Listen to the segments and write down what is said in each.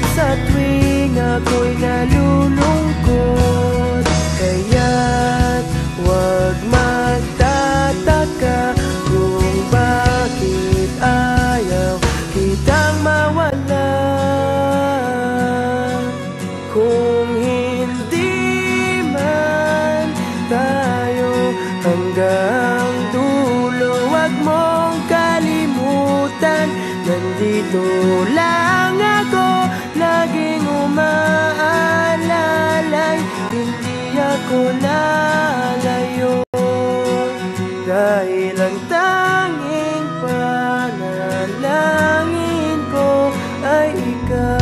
sa tuwing ako'y nalulungkot. Kaya't huwag magtataka kung bakit ayaw kitang mawala. Kung hindi man tayo hanggang dulo, huwag mong kalimutan, nandito lang ako, laging umaalalay. Hindi ako lalayo, dahil ang tanging panalangin ko ay ikaw.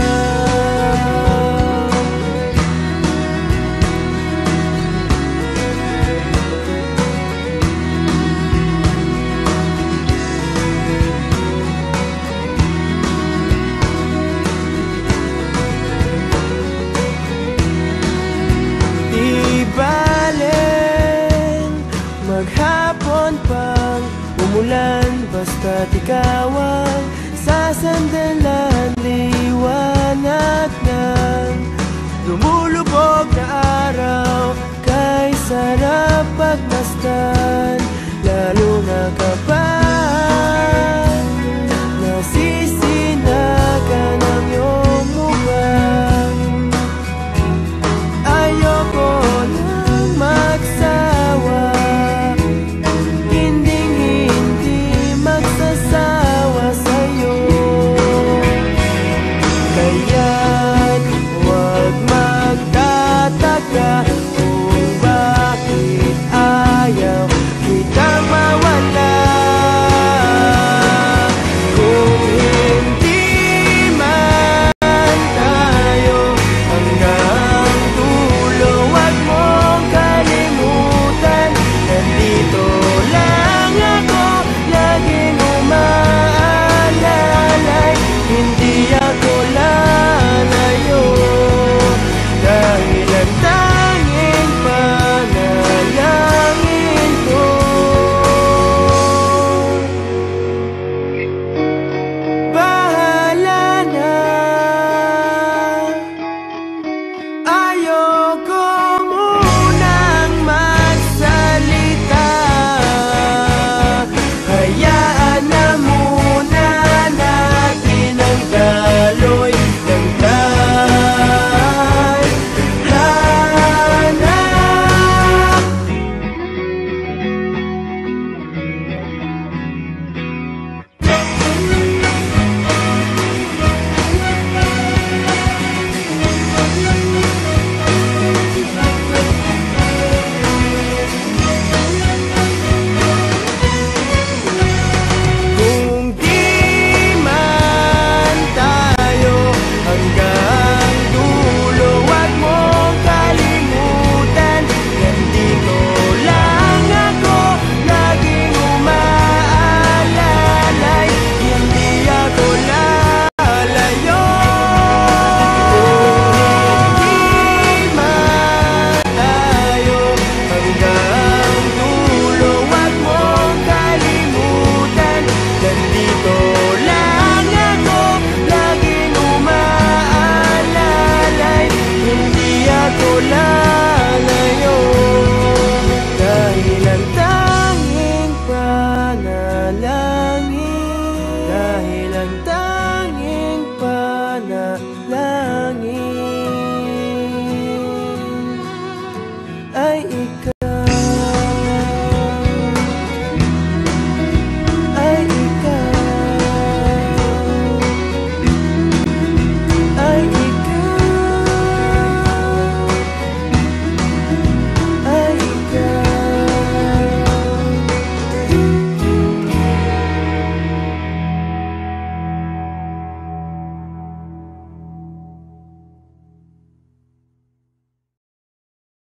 Maghapon pang umulan, basta't ikaw ang sasandalan. Liwanag ng lumulubog na araw, kay sarap pagmasdan, lalo na kapag nasisinagan ang iyong mukha. Ayoko nang magsawa, kung bakit ayaw kitang mawala. Kung hindi man tayo hanggang dulo, huwag mong kalimutan, nandito lang ako, laging umaalalay. Hindi ako lalayo, dahil ang tanging panalangin ko bahala na. Ayoko munang magsalita, hayaan na muna natin ang daloy ng ay ikaw.